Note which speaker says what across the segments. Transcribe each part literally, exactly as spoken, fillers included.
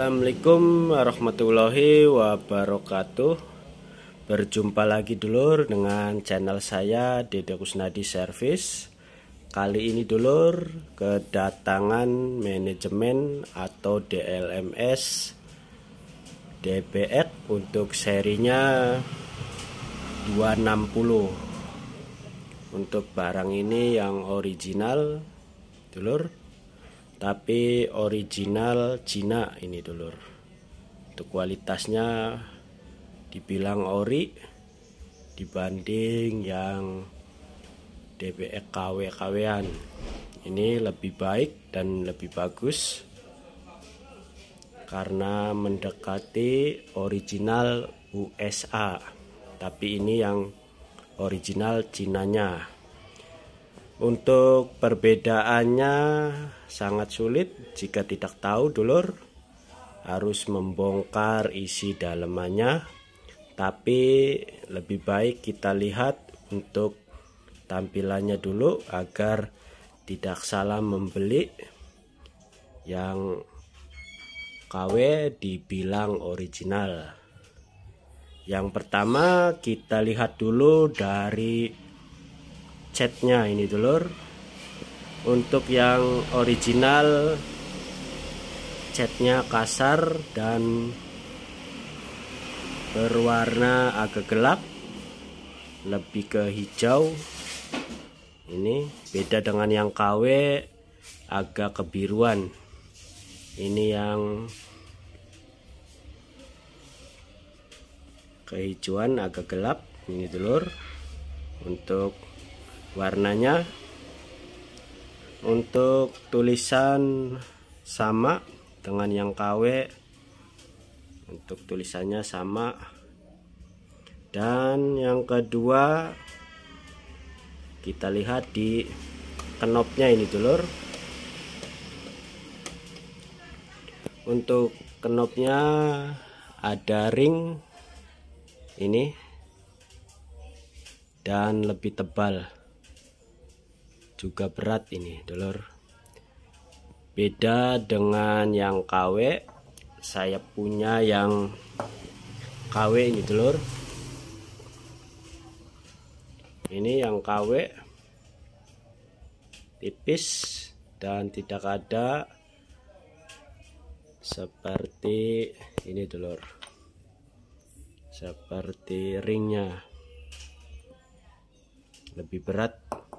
Speaker 1: Assalamualaikum warahmatullahi wabarakatuh. Berjumpa lagi dulur dengan channel saya Dede Kusnadi Service. Kali ini dulur kedatangan manajemen atau D L M S D B X untuk serinya dua enam nol. Untuk barang ini yang original dulur, tapi original Cina ini dulur. Untuk kualitasnya dibilang ori dibanding yang D B X K W K W-an. Ini lebih baik dan lebih bagus karena mendekati original U S A, tapi ini yang original Cinanya. Untuk perbedaannya sangat sulit jika tidak tahu dulur, harus membongkar isi dalemannya. Tapi lebih baik kita lihat untuk tampilannya dulu agar tidak salah membeli yang K W dibilang original. Yang pertama kita lihat dulu dari catnya ini dulur. Untuk yang original catnya kasar dan berwarna agak gelap, lebih ke hijau. Ini beda dengan yang K W agak kebiruan. Ini yang kehijauan agak gelap ini dulur. Untuk warnanya, untuk tulisan sama dengan yang K W. Untuk tulisannya sama. Dan yang kedua kita lihat di knopnya ini dulur. Untuk knopnya ada ring ini dan lebih tebal, juga berat ini dulur. Beda dengan yang K W, saya punya yang K W ini dulur. Ini yang K W tipis dan tidak ada seperti ini dulur, seperti ringnya, lebih berat.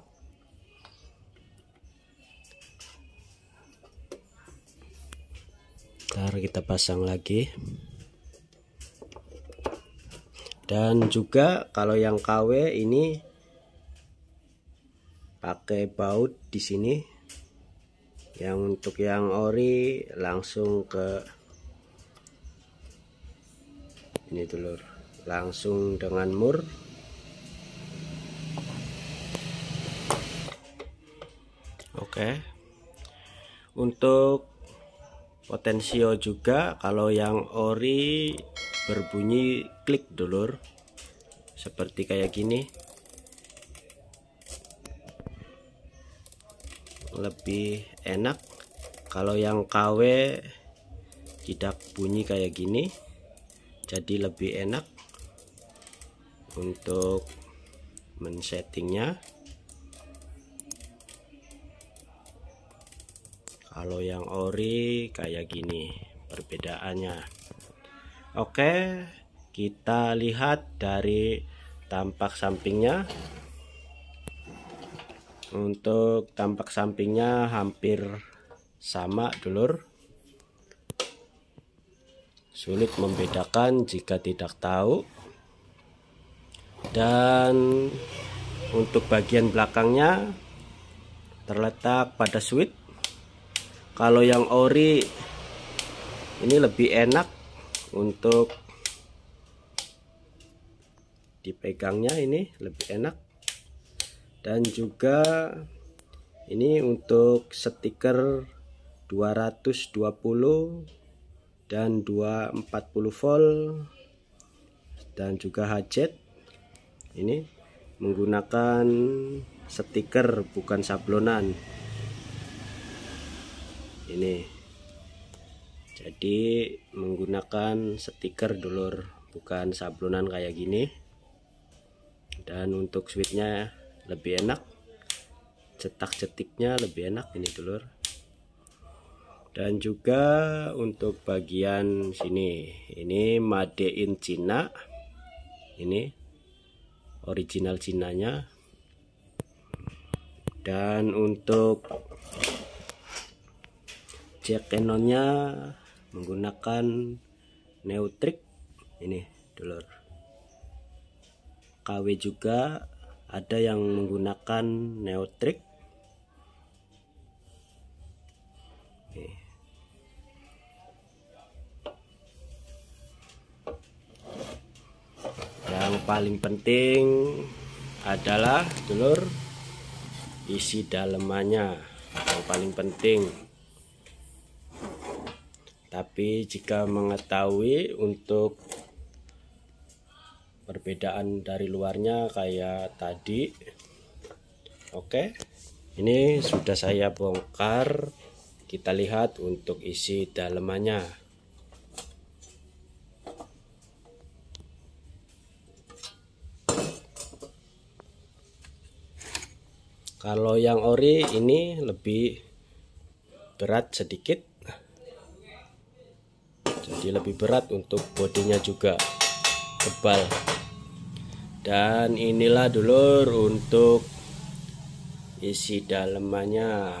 Speaker 1: Ntar kita pasang lagi. Dan juga kalau yang K W ini pakai baut di sini. Yang untuk yang ori langsung ke ini dulur, langsung dengan mur. Oke. Untuk potensio juga kalau yang ori berbunyi klik dulur, seperti kayak gini. Lebih enak. Kalau yang K W tidak bunyi kayak gini, jadi lebih enak untuk men-settingnya. Kalau yang ori kayak gini perbedaannya. Oke, kita lihat dari tampak sampingnya. Untuk tampak sampingnya hampir sama dulur. Sulit membedakan jika tidak tahu. Dan untuk bagian belakangnya terletak pada switch. Kalau yang ori ini lebih enak untuk dipegangnya, ini lebih enak. Dan juga ini untuk stiker dua ratus dua puluh dan dua ratus empat puluh volt, dan juga hajat. Ini menggunakan stiker bukan sablonan. Ini Jadi menggunakan stiker dulur, bukan sablonan kayak gini. Dan untuk switchnya lebih enak, cetak-cetiknya lebih enak ini dulur. Dan juga untuk bagian sini, ini made in China, ini original Cinanya. Dan untuk jack canonnya menggunakan Neutrik ini dulur. K W juga ada yang menggunakan Neutrik. Yang paling penting adalah dulur isi dalemannya, yang paling penting. Tapi jika mengetahui untuk perbedaan dari luarnya kayak tadi, oke, ini sudah saya bongkar. Kita lihat untuk isi dalemannya. Kalau yang ori ini lebih berat sedikit, jadi lebih berat untuk bodinya juga tebal. Dan inilah dulur untuk isi dalemannya.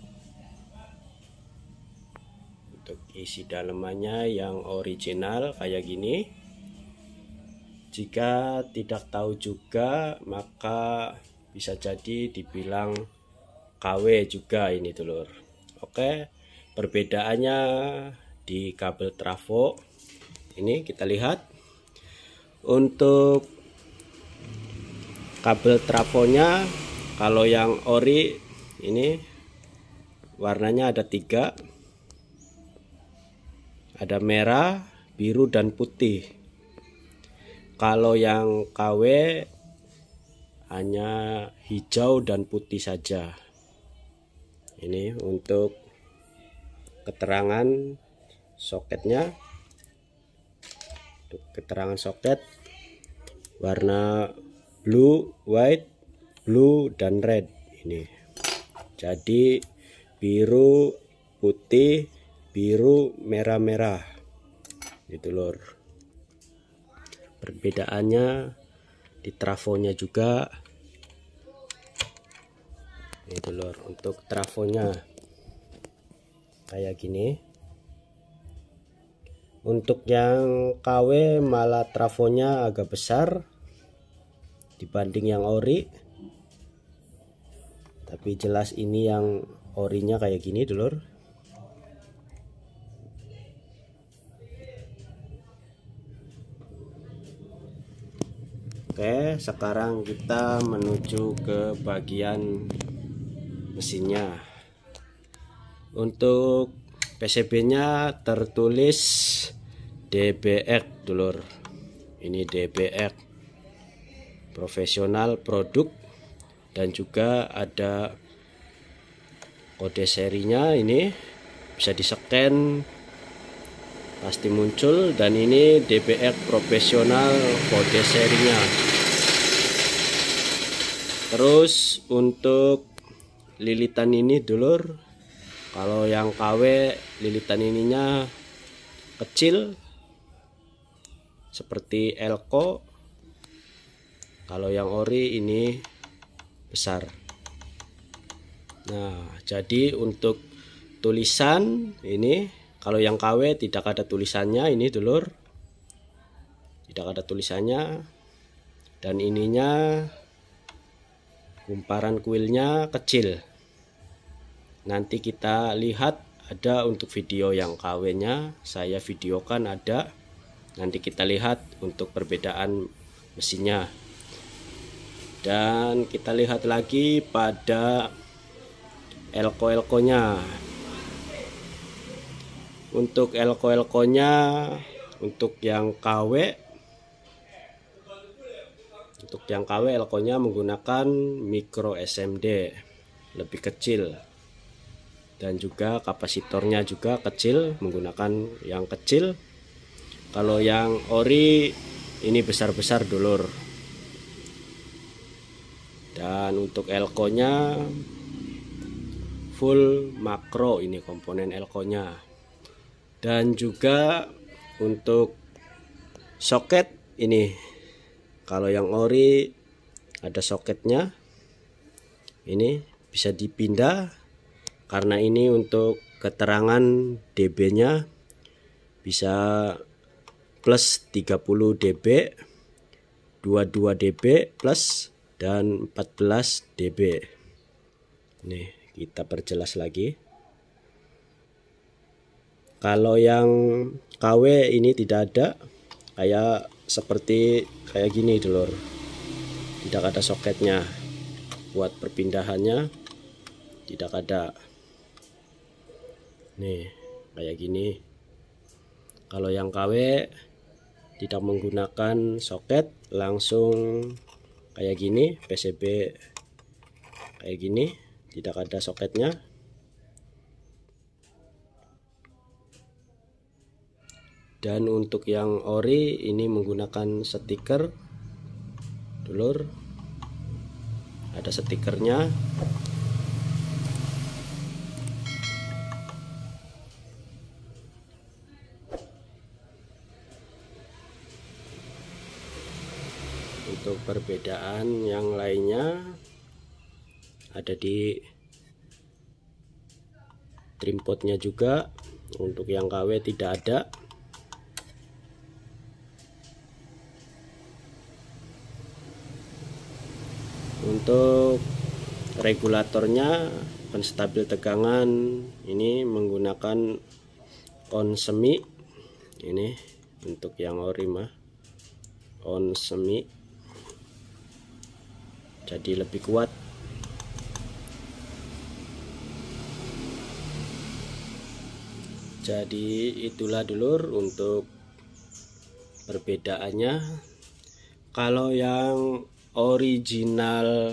Speaker 1: Untuk isi dalemannya yang original kayak gini. Jika tidak tahu juga, maka bisa jadi dibilang K W juga ini dulur. Oke, perbedaannya di kabel trafo ini kita lihat. Untuk kabel trafonya, kalau yang ori ini warnanya ada tiga, ada merah, biru, dan putih. Kalau yang K W hanya hijau dan putih saja. Ini untuk keterangan soketnya. Untuk keterangan soket warna blue, white, blue, dan red ini. Jadi biru, putih, biru, merah-merah. Itu lor. Perbedaannya di trafonya juga. Itu lor, untuk trafonya kayak gini. Untuk yang K W malah trafonya agak besar dibanding yang ori. Tapi jelas ini yang orinya kayak gini dulur. Oke, sekarang kita menuju ke bagian mesinnya. Untuk P C B nya tertulis D B X dulur. Ini D B X profesional produk, dan juga ada kode serinya. Ini bisa di scan, pasti muncul. Dan ini D B X profesional kode serinya. Terus untuk lilitan ini dulur, kalau yang K W lilitan ininya kecil seperti Elko. Kalau yang ori ini besar. Nah, jadi untuk tulisan ini, kalau yang K W tidak ada tulisannya ini dulur. Tidak ada tulisannya. Dan ininya kumparan kuilnya kecil. Nanti kita lihat ada untuk video yang K W-nya, saya videokan ada. Nanti kita lihat untuk perbedaan mesinnya. Dan kita lihat lagi pada elko-elkonya. Untuk elko-elkonya, untuk yang K W, untuk yang K W elkonya menggunakan micro S M D, lebih kecil. dan juga kapasitornya juga kecil, menggunakan yang kecil. Kalau yang ori ini besar-besar dulur. Dan untuk elko-nya full makro, ini komponen elko-nya. Dan juga untuk soket ini, kalau yang ori ada soketnya, ini bisa dipindah karena ini untuk keterangan D B-nya bisa plus tiga puluh dB, dua puluh dua dB plus, dan empat belas dB. Nih kita perjelas lagi. Kalau yang K W ini tidak ada, kayak seperti kayak gini dulur, tidak ada soketnya. Buat perpindahannya tidak ada. Nih kayak gini. Kalau yang K W tidak menggunakan soket, langsung kayak gini, P C B kayak gini, tidak ada soketnya. Dan untuk yang ori ini menggunakan stiker dulur, ada stikernya. Untuk perbedaan yang lainnya ada di trimpotnya juga. Untuk yang K W tidak ada. Untuk regulatornya penstabil tegangan ini menggunakan on semi. Ini untuk yang ori mah on semi, jadi lebih kuat. Jadi itulah dulur untuk perbedaannya. Kalau yang original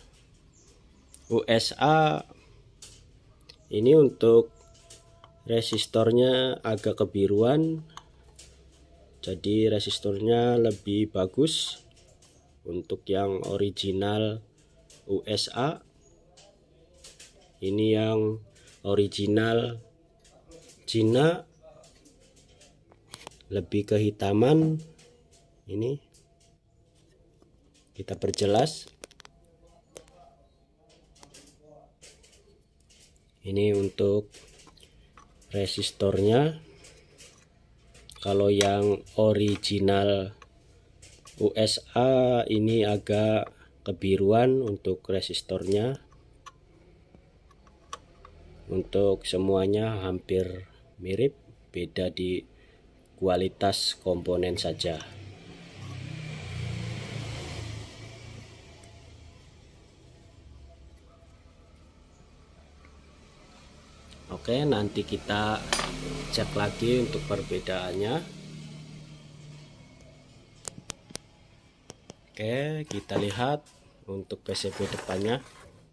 Speaker 1: U S A ini untuk resistornya agak kebiruan, jadi resistornya lebih bagus. Untuk yang original U S A ini yang original Cina lebih kehitaman. Ini kita perjelas. Ini untuk resistornya. Kalau yang original U S A ini agak kebiruan untuk resistornya. Untuk semuanya hampir mirip, beda di kualitas komponen saja. Oke, nanti kita cek lagi untuk perbedaannya. Oke, kita lihat untuk P C B depannya.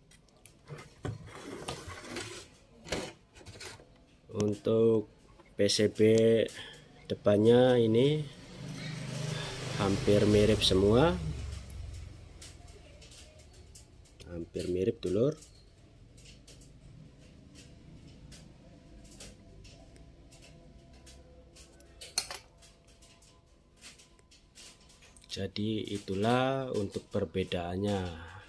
Speaker 1: Untuk P C B depannya ini hampir mirip semua, hampir mirip dulur. Jadi itulah untuk perbedaannya.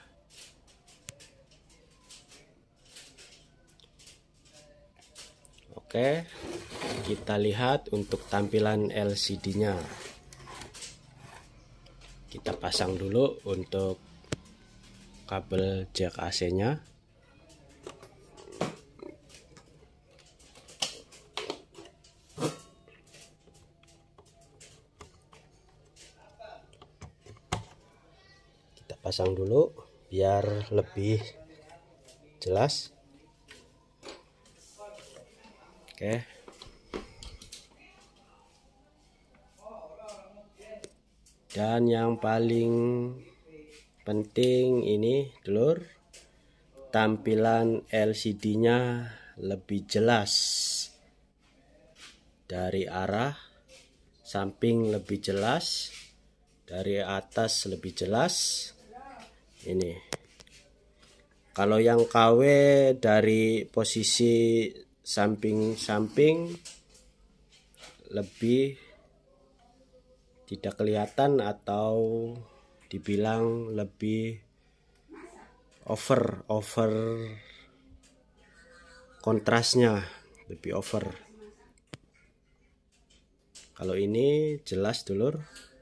Speaker 1: Oke, kita lihat untuk tampilan L C D-nya. Kita pasang dulu untuk kabel jack A C-nya. Kita pasang dulu biar lebih jelas. Oke. Dan yang paling penting ini dulur, tampilan L C D-nya lebih jelas, dari arah samping lebih jelas, dari atas lebih jelas. Ini kalau yang K W dari posisi samping-samping lebih tidak kelihatan, atau dibilang lebih over over kontrasnya lebih over. Kalau ini jelas dulur,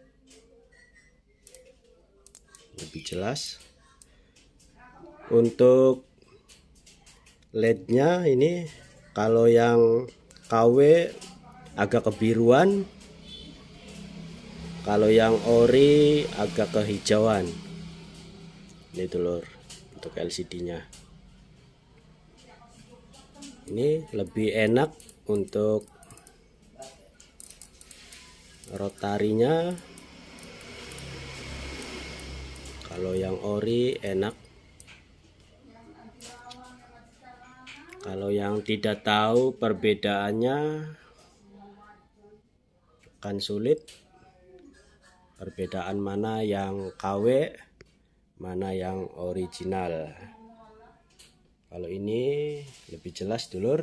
Speaker 1: lebih jelas. Untuk L E D-nya ini kalau yang K W agak kebiruan, kalau yang ori agak kehijauan. Ini dulur untuk L C D-nya. Ini lebih enak untuk rotarinya. Kalau yang ori enak. Kalau yang tidak tahu perbedaannya akan sulit. Perbedaan mana yang K W, mana yang original. Kalau ini lebih jelas dulur.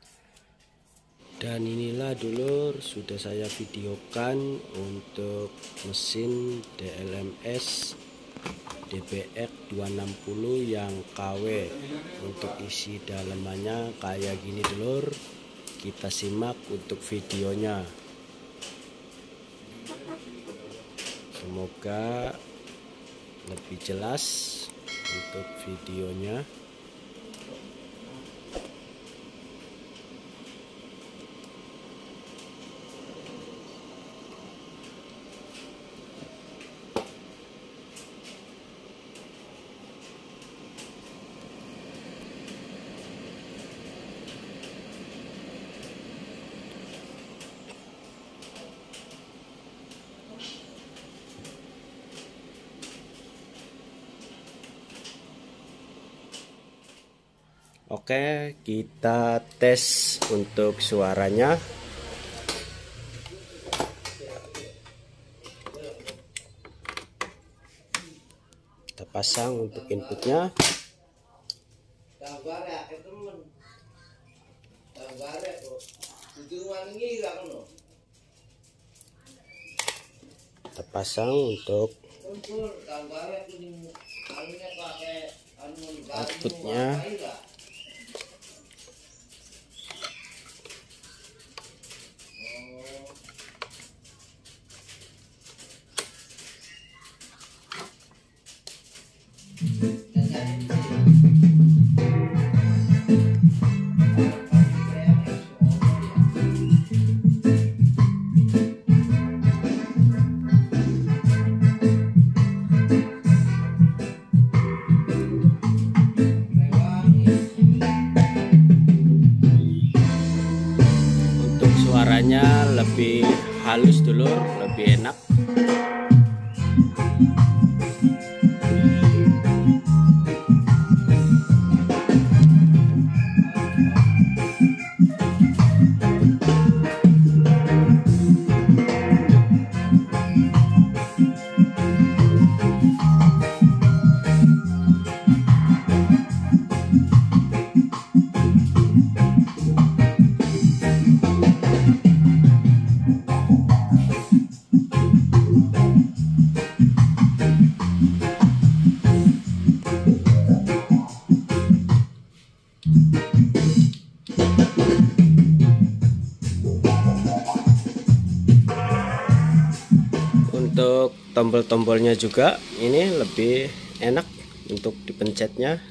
Speaker 1: Dan inilah dulur, sudah saya videokan untuk mesin D L M S D B X dua enam nol yang K W. Untuk isi dalamannya kayak gini dulur. Kita simak untuk videonya. Semoga lebih jelas untuk videonya. Oke, kita tes untuk suaranya. Kita pasang untuk inputnya. Kita pasang untuk outputnya. Untuk suaranya lebih halus dulur, lebih enak. Untuk tombol-tombolnya juga ini lebih enak untuk dipencetnya.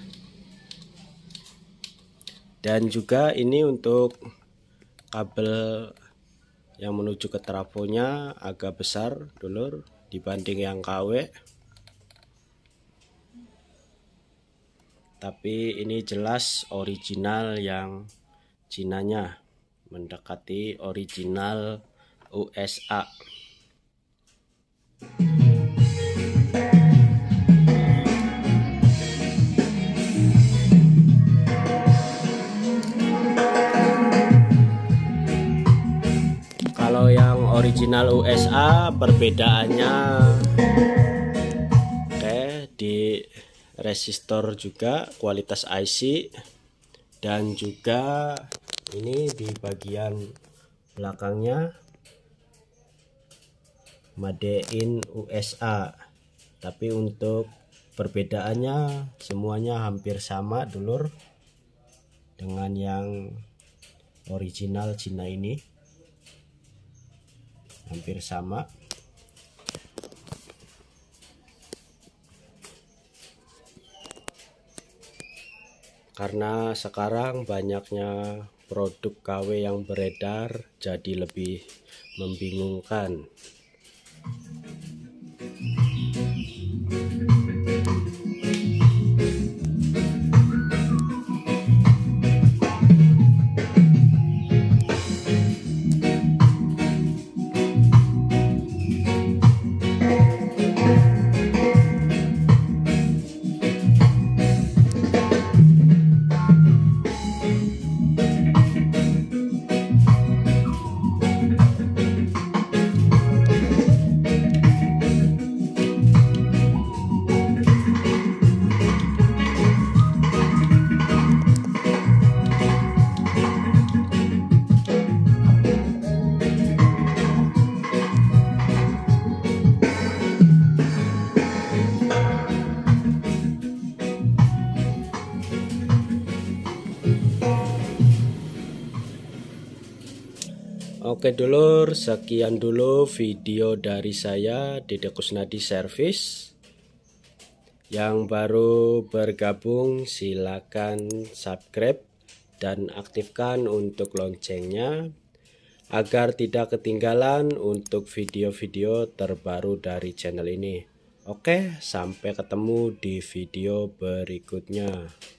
Speaker 1: Dan juga ini untuk kabel yang menuju ke trafonya agak besar dulur dibanding yang K W. Tapi ini jelas original yang Cinanya, mendekati original U S A. original U S A. Perbedaannya oke di resistor juga, kualitas I C, dan juga ini di bagian belakangnya Made in U S A. Tapi untuk perbedaannya semuanya hampir sama dulur dengan yang original Cina ini, hampir sama. Karena sekarang banyaknya produk K W yang beredar, jadi lebih membingungkan. Oke dulur, sekian dulu video dari saya Dede Kusnadi Service. Yang baru bergabung silakan subscribe dan aktifkan untuk loncengnya agar tidak ketinggalan untuk video-video terbaru dari channel ini. Oke, sampai ketemu di video berikutnya.